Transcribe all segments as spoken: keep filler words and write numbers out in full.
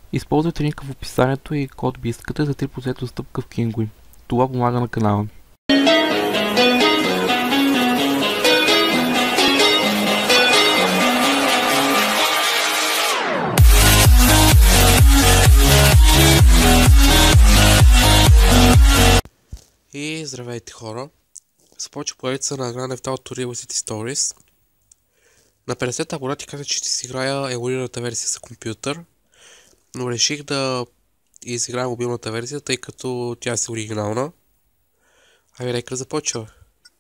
Използвайте линка в описанието и код биската за три процента отстъпка в Kinguin. Това помага на канала. И здравейте хора! Започва поредица на Grand Theft Auto River City Stories. На петдесет абонати казах, че ще си играя емулираната версия за компютър, но реших да изиграя мобилната версия, тъй като тя е оригинална. Ами нека да започва.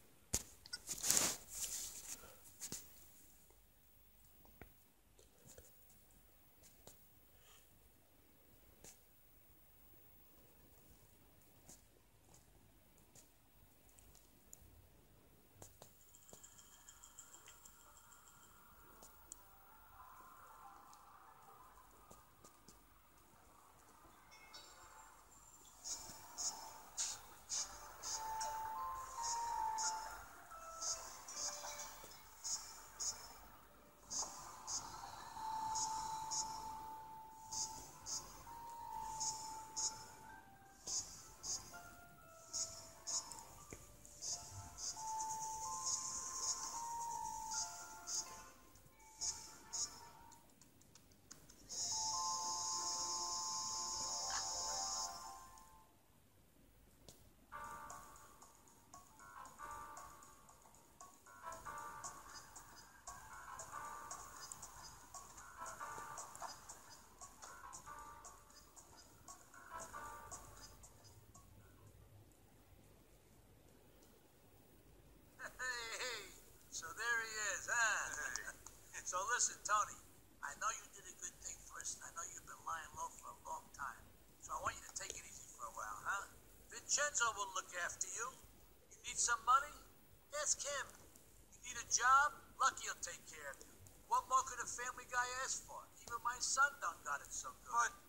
So listen, Tony, I know you did a good thing for us, and I know you've been lying low for a long time. So I want you to take it easy for a while, huh? Vincenzo will look after you. You need some money? Ask him. You need a job? Lucky he'll take care of you. What more could a family guy ask for? Even my son done got it so good. But,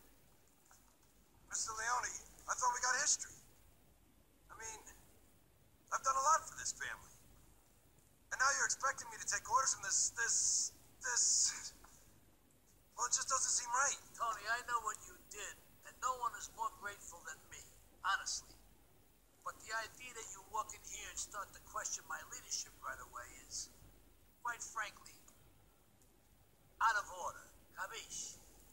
Mister Leone, I thought we got history. I mean, I've done a lot for this family. And now you're expecting me to take orders from this, this, this... Well, it just doesn't seem right. Tony, I know what you did, and no one is more grateful than me, honestly. But the idea that you walk in here and start to question my leadership right away is, quite frankly, out of order. Capiche?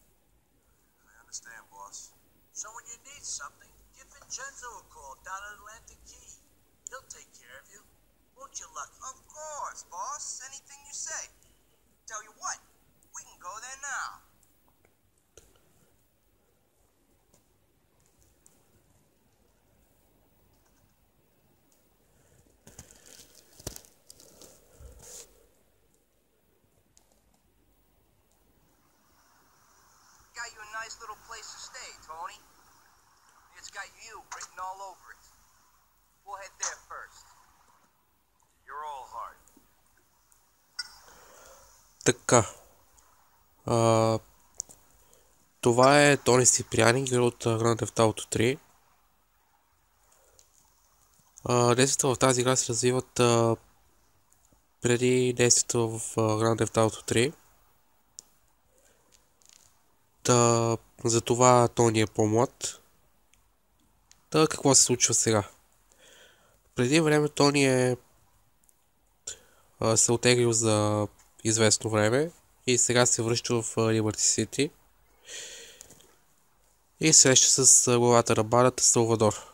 I understand, boss. So when you need something, give Vincenzo a call down at Atlantic Key. He'll take care of you. Won't you, Lucky? Of course, boss. Anything you say. Tell you what, we can go there now. Got you a nice little place to stay, Tony. It's got you written all over it. We'll head there first. You're all hard. Така. А, това е Тони Сипряни, герой от Grand Theft Auto три. А, действията в тази игра се развиват а, преди действията в а, Grand Theft Auto три. Та, затова Тони е по-млад. Та, какво се случва сега? Преди време Тони е а, се отеглил за известно време и сега се връща в Liberty City и среща с главата на бандата Салвадор.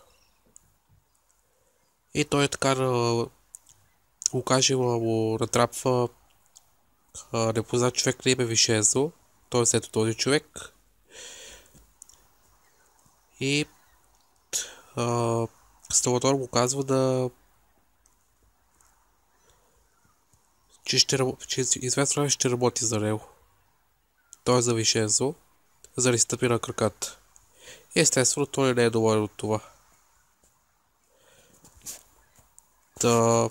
И той така да го каже, му натрапва непознат човек на име Вишензо. Той е след този човек. И а, Салвадор му казва да че, ще, че известно време ще работи за него. Той е за Вишензо, за да си стъпи на краката. И естествено той не е доволен от това. Та...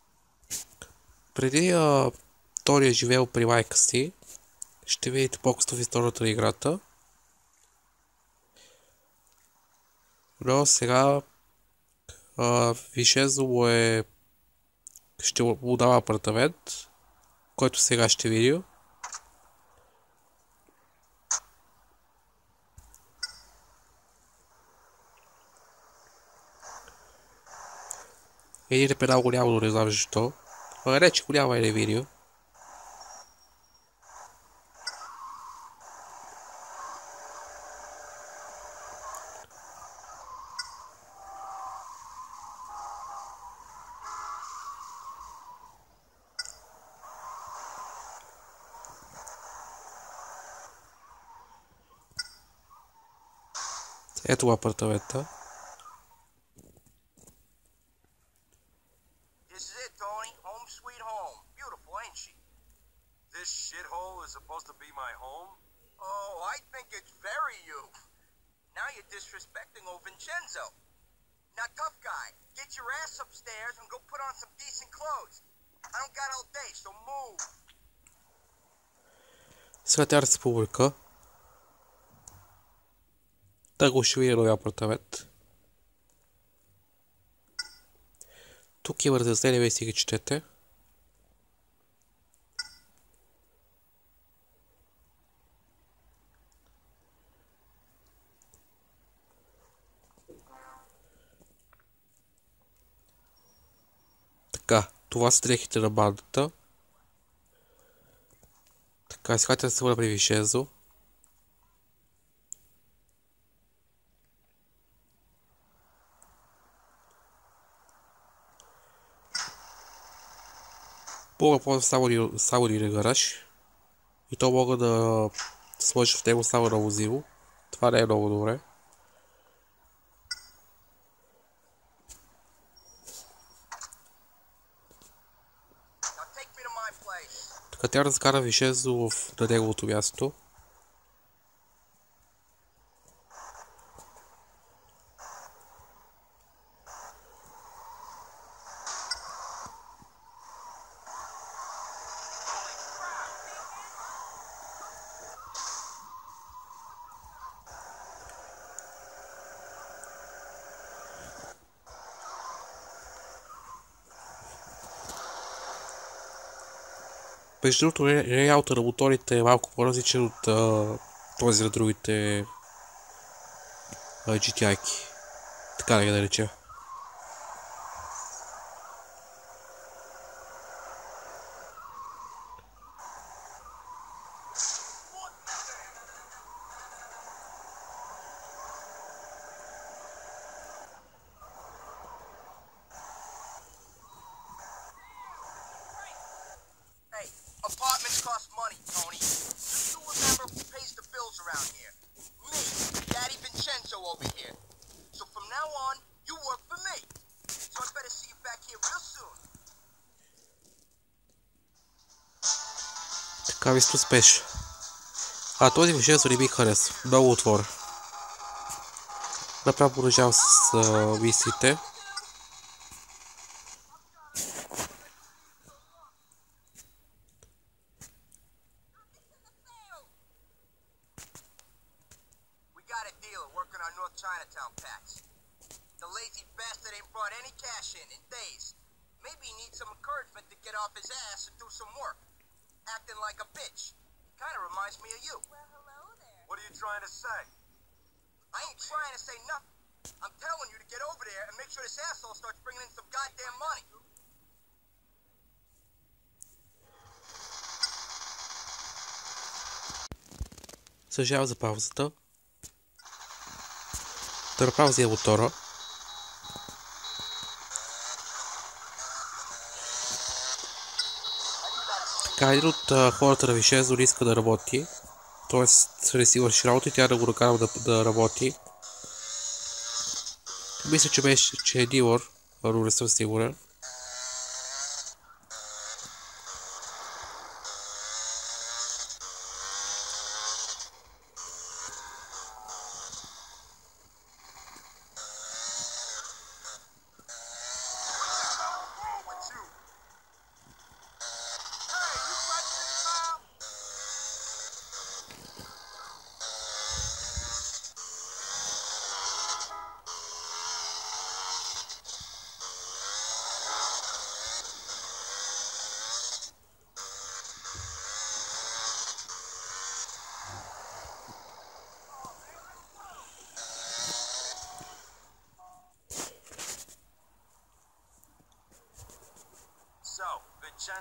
Преди а, той е живеел при майка си, ще видите по-късно в историята на играта. Но сега а, Вишензо му е ще му дава апартамент, който сега ще видим. Един е педал голямо, но не знам защо. Ама не, че голяма е не видео. Ето го апартамента. This is it, Tony. Home sweet home. Beautiful, ain't she? This shithole is supposed to be my home? Oh, I think it's very you. Now you're disrespecting old Vincenzo. Now, tough guy, get your ass upstairs and go put on some decent clothes. I don't got all day, so move. Сега трябва да се публика. Да го ще видя новия апартамент. Тук има разделение, вие си ги четете. Така, това са дрехите на бандата. Така, искате да се върна при Вишензо. Мога да ползвам само, само един гараж. И то мога да сложа в него само на возило. Това не е много добре. Така трябва да закара Вишензо на неговото място. Между другото, реалта на моторите е малко по-различен от а, този на другите а, джи ти ай-ки. Така да ги нареча. Apartments cost money, Tony. Just you remember who pays the bills around here. Me, Daddy Vincenzo over here. So from now on, you work for me. So I better see you back here real soon. Така ви сте успеш. А този Вишензо не ми хареса. Много отвор. Направо продължавам с а, мисиите. Chinatown packs. The lazy bastard ain't brought any cash in in days. Maybe he needs some encouragement to get off his ass and do some work. Acting like a bitch. Kinda reminds me of you. Well, hello there. What are you trying to say? I ain't trying to say nothing. I'm telling you to get over there and make sure this asshole starts bringing in some goddamn money. Съжалявам за паузата. Да направя взема мотора. Така, един от а, хората на Вишензо не иска да работи. Тоест, не си върши работа и тя да го накарам да, да работи. Мисля, че беше, че е дилър, но не съм сигурен.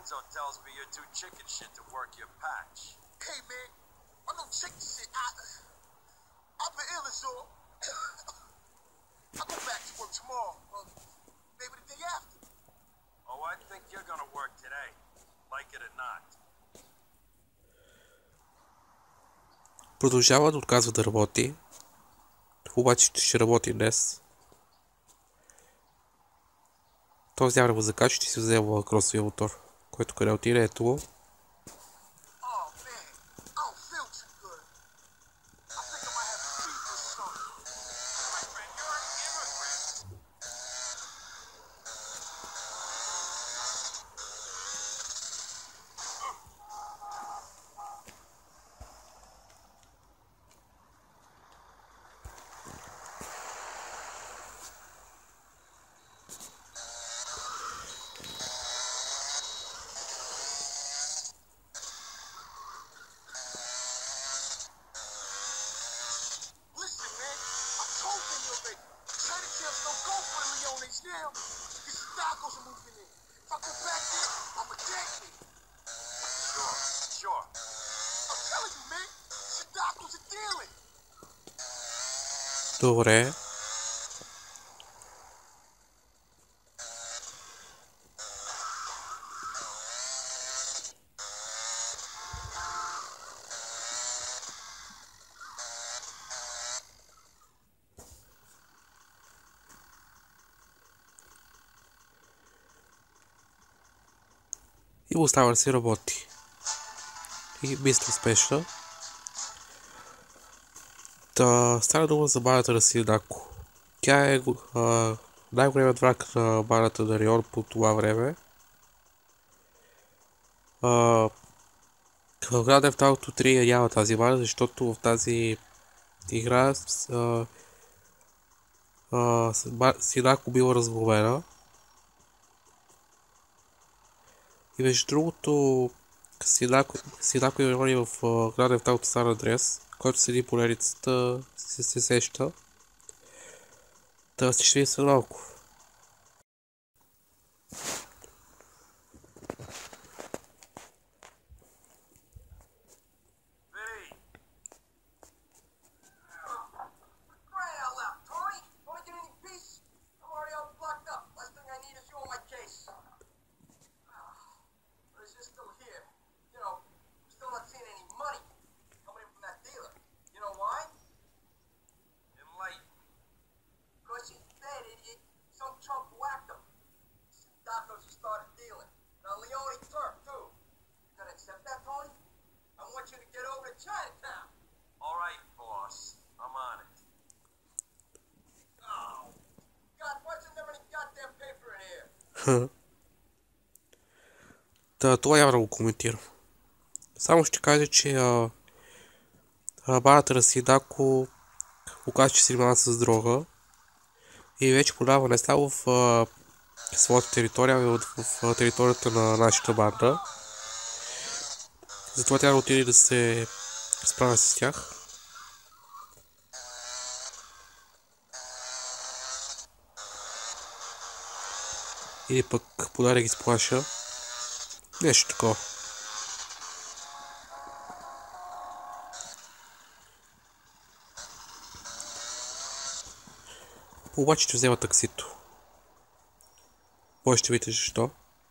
Vincenzo tells me you're too chicken shit to work your patch. Hey, man, I'm no chicken shit. I, I've been ill as all. I'll go back to work tomorrow. Or maybe the day after. Oh, I think you're gonna work today. Like it or not. Продължава да отказва да работи. Обаче ще работи днес. Този няма да го закача, ще си взема кросовия мотор, който къде отиде, ето го. Добре. И остава да си работи. И бистро успешно. Та, стана дума за баната на Сидако. Тя е най-големият враг на баната на Рион по това време. А, в Grand Theft Auto три я няма тази бана, защото в тази игра а, а, Сидако била разглобена. И между другото, Сидако, Сидако и Рион в Grand Theft Auto San Andreas, който седи по ледицата, се, се сеща. Да си ще ви след малко. Та, това няма да го коментирам. Само ще кажа, че а, а, баната на Сидако оказа, че се занимава с дрога и вече продава не само в а, своята територия, ами в, в, в територията на нашата банда. Затова трябва да отиде да се справя с тях. Или пък подай да ги сплаша. Нещо такова. Обаче ще взема таксито. Бой ще видите защо.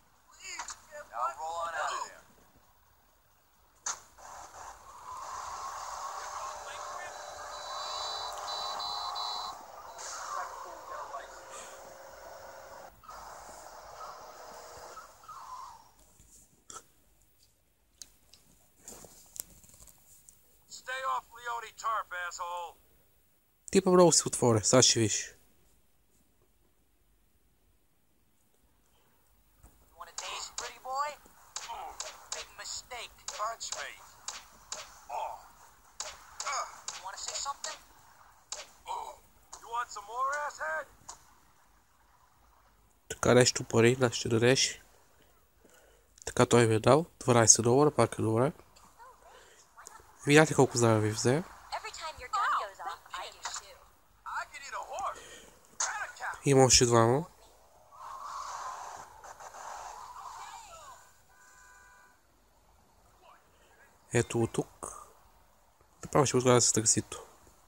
Типа много се отворя, сега ще виж. Така нещо пари, да ще дадеш. Така той ми е дал. дванайсет долара, пак е добре. Видяте колко заедно ви взе. Има още двама. Ето го тук. Направо ще го сграда с таксито.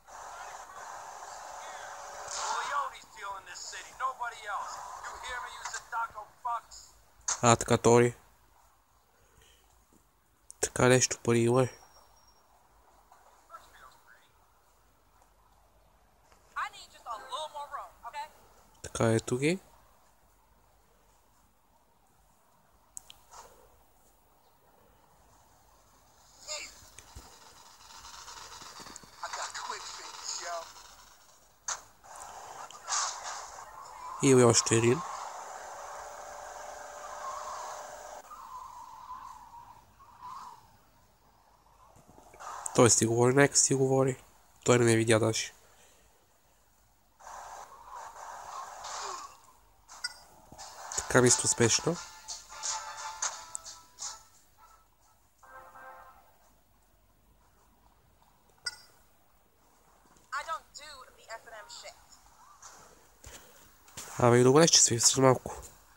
А, така Тори. Така нещо пари има. Така ето ги. И още един. Той си говори, нека си говори. Той не ме видя даже. Така ми сто успешно. Абе, добре, ще свия след малко.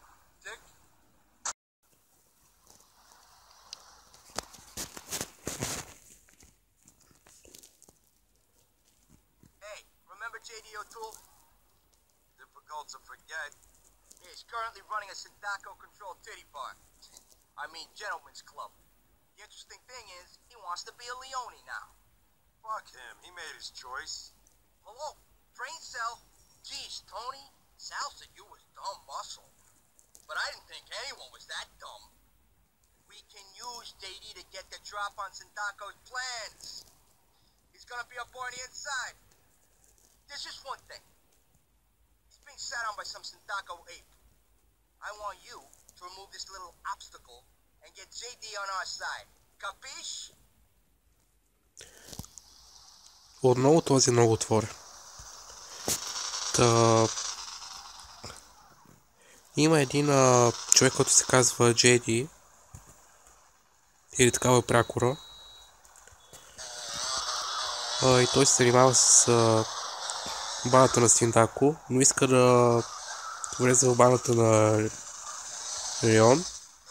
J D O'Toole? Difficult to forget. He's currently running a Sindako-controlled titty bar. I mean, gentleman's club. The interesting thing is, he wants to be a Leone now. Fuck him. He made his choice. Hello, brain cell. Geez, Tony, Sal said you was dumb muscle. But I didn't think anyone was that dumb. We can use J D to get the drop on Sindako's plans. He's gonna be up on the inside. There's just one thing. He's being sat on by some Sindako ape. I want you to remove this little obstacle and get J D on our side. Capiche? Отново този много отворя. Та... Има един а, човек, който се казва Джей Ди. Или такава е прякора. А, и той се занимава с а, баната на Синдако, но иска да влезе в баната на Рион.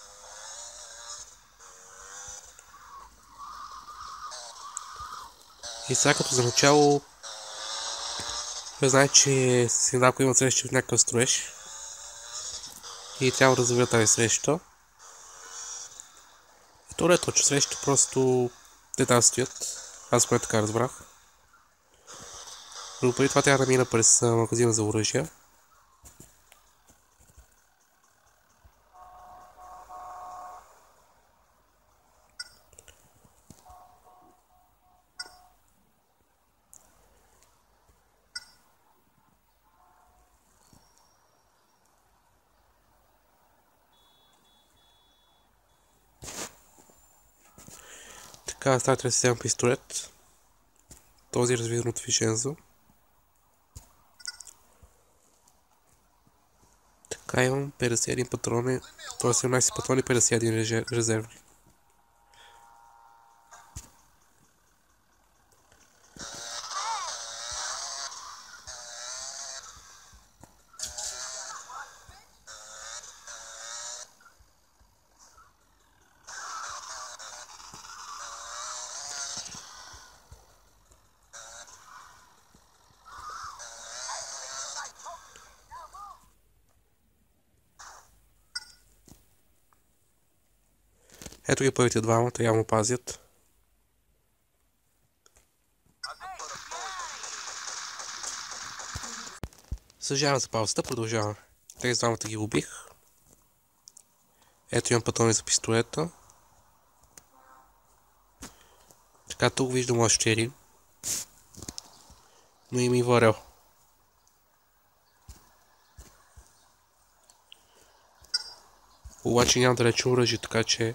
И сега като за начало знае, че Синдако има среща в някакъв строеж и трябва да заведе тази среща. И то не е точно среща, просто те там стоят. Аз поне така разбрах. Но преди това трябва да мина през магазина за оръжия. Така, сега трябва да си вземам пистолет. Този развиден от Вишензо. Така, имам петдесет и един патрони, т.е. седемнайсет патрони, петдесет и един резервни. Ето ги първите двама, трябва му пазят. Съжалявам за паузата, продължавам. Тези двамата ги убих. Ето имам патрони за пистолета. Така, тук виждам още един. Но има и варел. Обаче нямам далече оръжие, така че...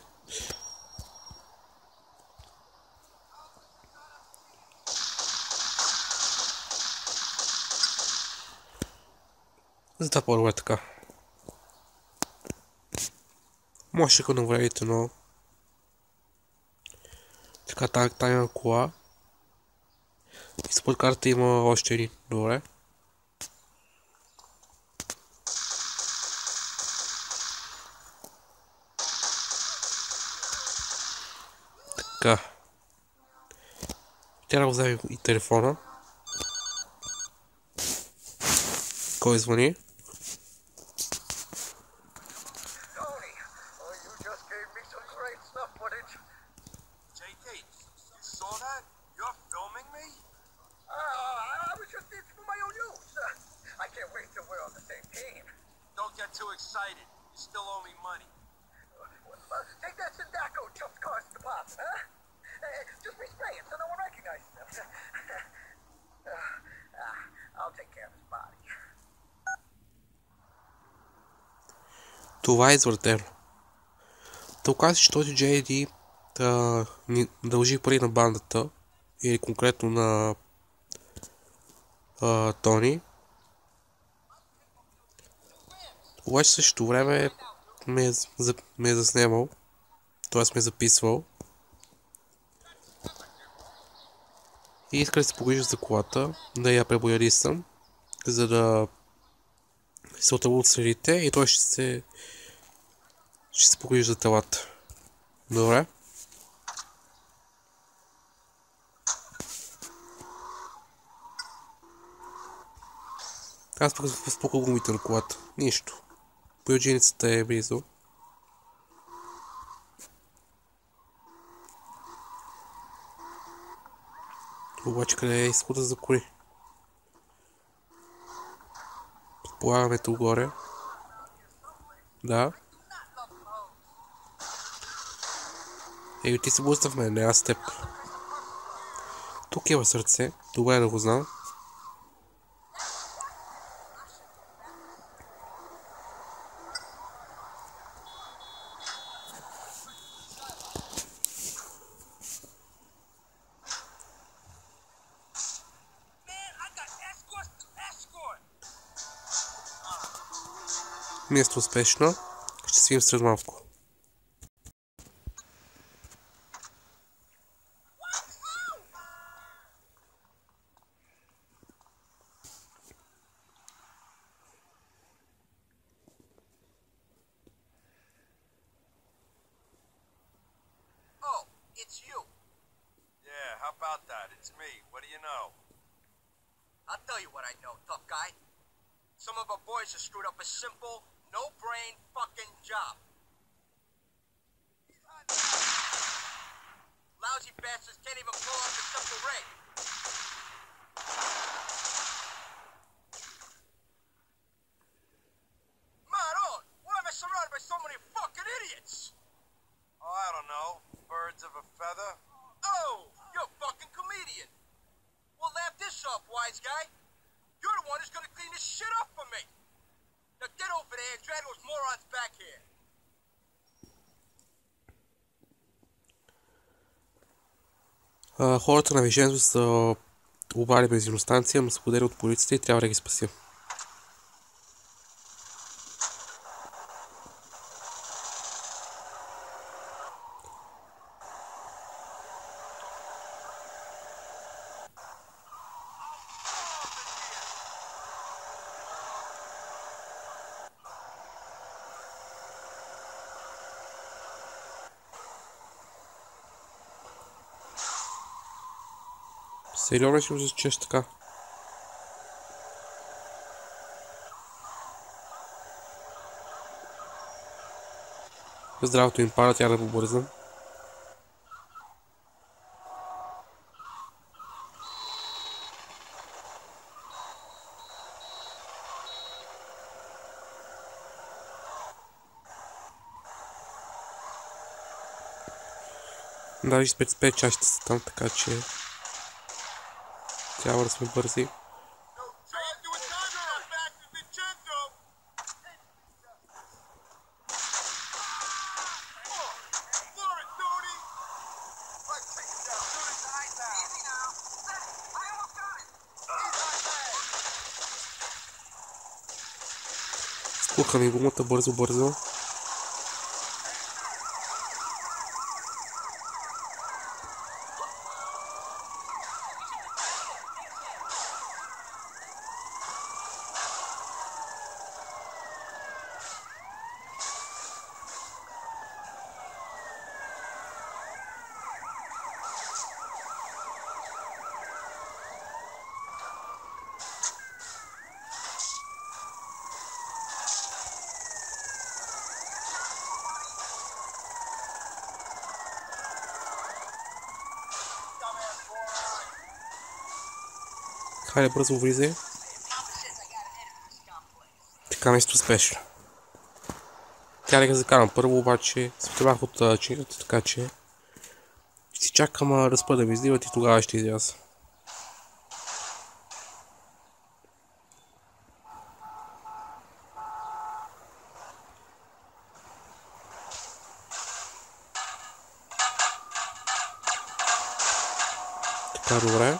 Затова по-добре така. Може да го навредите, но... Така, там има кола. И според карта има още един. Добре. Така. Тя да вземе и телефона. Кой звъни? Tony, oh, you just gave me some great snuff footage. J T, you saw that? You're filming me? Uh, I was just it's for my own use. Uh, I can't wait till we're on the same team. Don't get too excited. You still owe me money. Uh, take that Sindaco just cost the pop, huh? Uh, just be spraying so no one recognizes them. uh, uh, I'll take care of his body. Това е извратено. Да оказа, че този Джей Ди да, ни дължи пари на бандата, или конкретно на а, Тони. Обаче в същото време ме е, ме е заснемал, т.е. ме е записвал. И иска да се погрижа за колата, да я пребоядисам, за да се отърва от следите и той ще се ще се погрижи за телата. Добре. Аз пък спука гумите на колата. Нищо. Бояджиницата е близо. Обаче къде е изхода за коли? Предполагаме тук горе. Да. Ей, ти се блъсна в мен, не аз теб. Тук има сърце. Добре да го знам. Место успешно. Ще свием след малко. Oh, it's you. Yeah, how about that? It's me. What do you know? I'll tell you what I know, tough guy. Some of our boys have screwed up a simple, no-brain fucking job. Lousy bastards can't even pull off a simple raid. Maron, why am I surrounded by so many fucking idiots? Oh, I don't know. Birds of a feather? Oh, you're a fucking comedian. Well, laugh this off, wise guy. You're the one who's gonna clean this shit up for me. Now get over there and drag those morons back here. А, хората на движението са обали бензиностанция, но са подели от полицията и трябва да ги спасим. Сериозно ще го зачеш така. Здравото им пара, тя да побързам. Даже с пет части са там, така че трябва да сме бързи. Спука ми гумата бързо-бързо. Хайде бързо влизай. Така нещо спешно. Тя ли ga закарам първо, обаче се отребах от чинката, така че ще си чакам да спа да ми издиват и тогава ще изляза. Така, добре.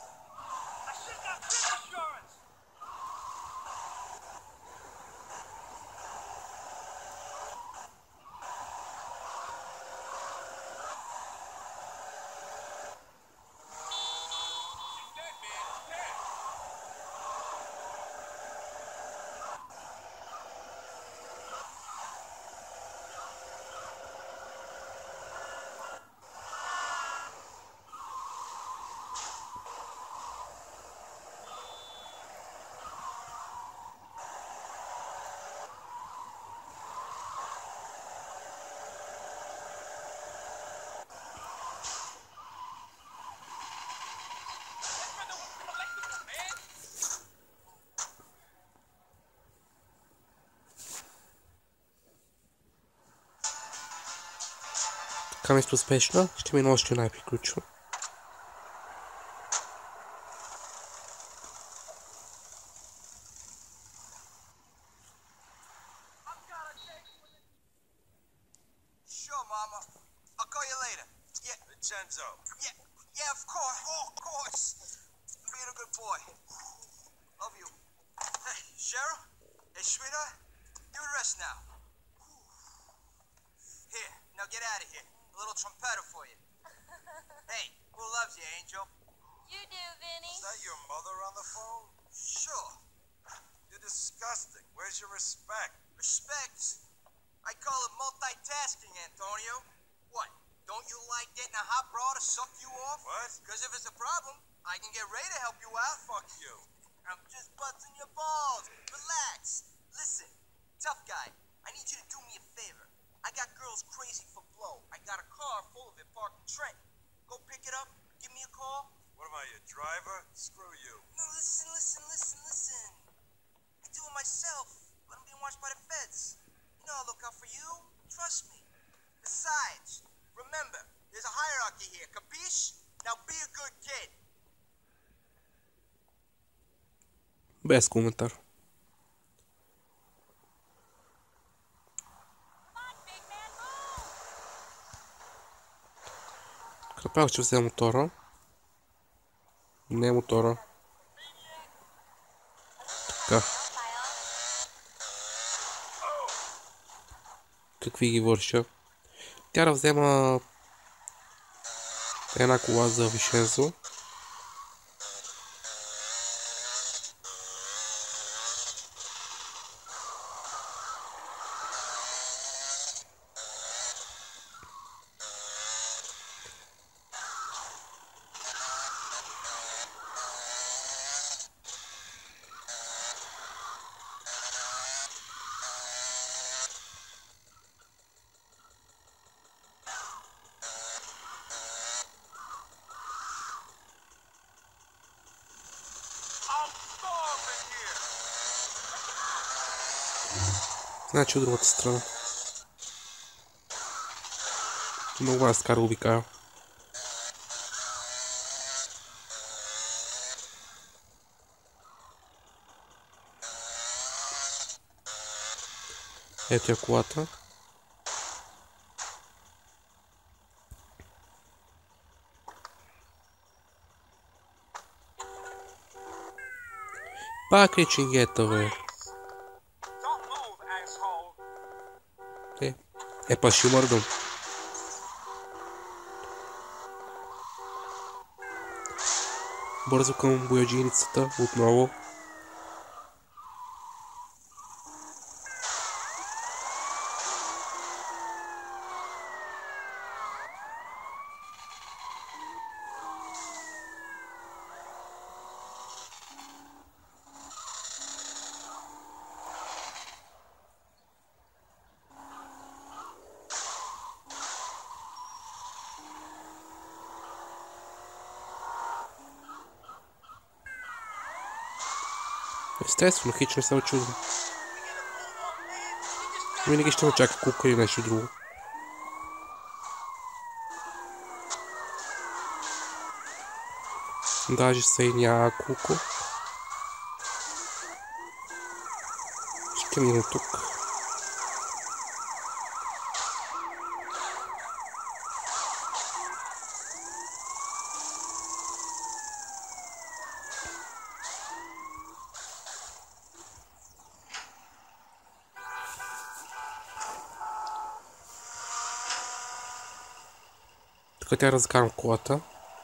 Така нещо успешно, ще ми още най-приключва. Sure, Mama. I'll call you later. Yeah. Vincenzo. Yeah, yeah, of course. Oh, of course. Being a good boy. Love you. Hey, Cheryl? Hey, sweetheart? You can rest now. Here, now get out of here. A little trumpeter for you. Hey, who loves you, Angel? You do, Vinny. Is that your mother on the phone? Sure. You're disgusting. Where's your respect? Respect? I call it multitasking, Antonio. What? Don't you like getting a hot bra to suck you off? What? Because if it's a problem, I can get Ray to help you out. Fuck you. I'm just busting your balls. Relax. Listen, tough guy, I need you to do me a favor. I got girls crazy for blow. I got a car full of it parked in Trent. Go pick it up, give me a call. What am I, your driver? Screw you. No, listen, listen, listen, listen. I do it myself, but I'm being watched by the feds. You know I'll look out for you. Trust me. Besides, remember, there's a hierarchy here. Capiche? Now be a good kid. Без коментар. Направо ще взема мотора. Не мотора. Така. Какви ги върша? Тя да взема една кола за Вишенцо. Значи от другата страна. Много аз така обикая. Ето е колата. Пак е чингета, бе. Е, е па ще мърдам. Бързо към бояджийницата отново. Естествено, хич не се очудвам. Винаги ще ме чака кука или нещо друго. Даже са и няколко. Ще мина тук. Тук тя разкарам колата.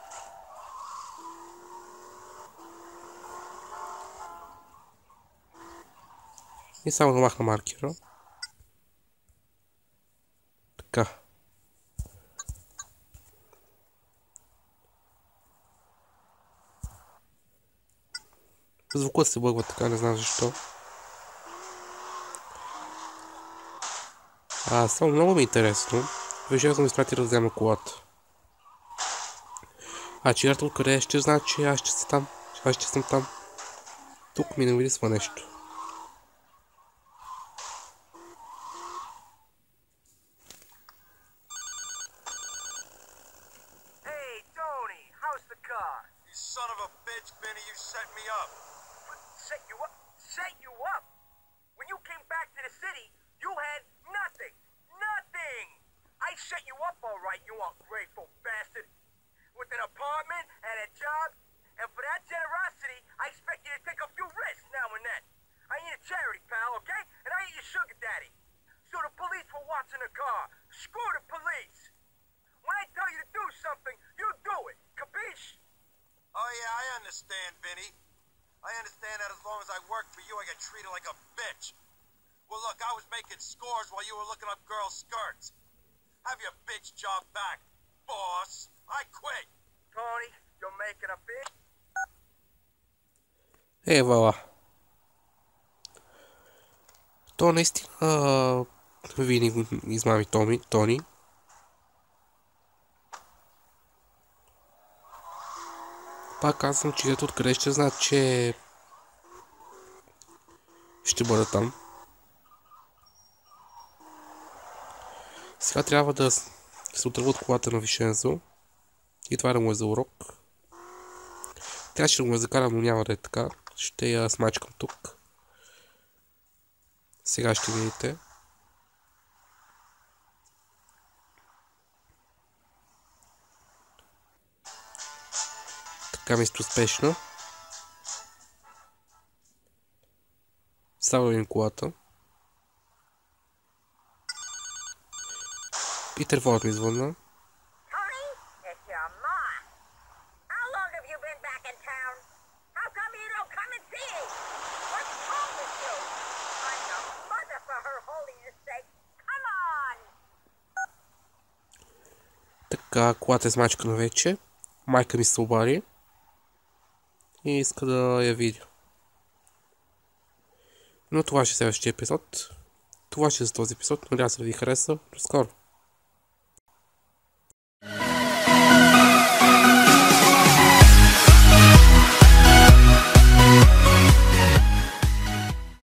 И само да махна маркера. Така. Звукът се бъгва така, не знам защо. А, само много ми е интересно. Вече съм изпрати да взема колата. А чирата откъде ще знае, че аз ще съм там. Аз ще съм там. Тук ми не вирисва нещо. Hey, Tony, how's the car? You son of a bitch, Vinny, you set me up. What, set you up? Set you up? When you came back to the city, you had nothing. Nothing! I set you up all right, you ungrateful bastard. With an apartment and a job, and for that generosity, I expect you to take a few risks now and then. I ain't a charity, pal, okay? And I ain't your sugar daddy. So the police were watching the car. Screw the police. When I tell you to do something, you do it. Capiche? Oh, yeah, I understand, Vinny. I understand that as long as I work for you, I get treated like a bitch. Well, look, I was making scores while you were looking up girls' skirts. Have your bitch job back, boss. I quit. Tony, you're making a big... Е, вала. То наистина винаги измами Томи, Тони. Пак казвам, че ето откъде ще знаят, че ще бъда там. Сега трябва да се отърва от колата на Вишензо. И това да му е за урок. Тя ще го ме закарам, но няма да е така. Ще я смачкам тук. Сега ще видите. Така ми сте успешно. Ставам им колата. И телефонът ми звънна. Tony, it's your mom. How long have you been back in town? How come you don't come and see me? What's wrong with you? I'm your mother, for her holiness sake. Come on! Така, колата е смачкана вече. Майка ми се обади. И иска да я видя. Но това ще е следващия епизод. Това ще е за този епизод. Надявам се да ви хареса. До скоро!